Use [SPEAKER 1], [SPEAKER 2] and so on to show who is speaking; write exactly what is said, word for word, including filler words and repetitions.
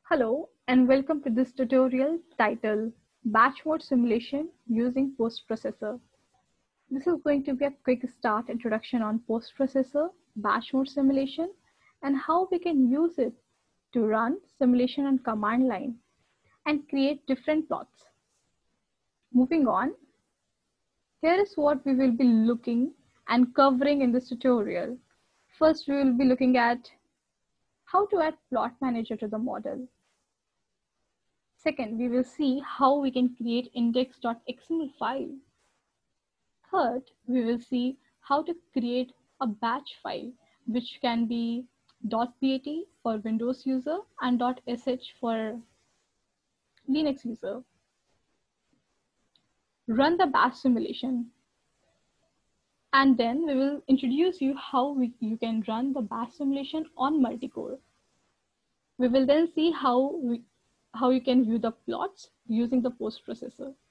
[SPEAKER 1] Hello and welcome to this tutorial titled Batch Mode Simulation Using Postprocessor. This is going to be a quick start introduction on postprocessor, batch mode simulation, and how we can use it to run simulation on command line and create different plots. Moving on, here is what we will be looking and covering in this tutorial. First, we will be looking at how to add plot manager to the model. Second, we will see how we can create index.xml file. Third, we will see how to create a batch file, which can be .bat for Windows user and .sh for Linux user. Run the batch simulation. And then we will introduce you how we, you can run the batch simulation on multi-core. We will then see how we, how you can view the plots using the postprocessor.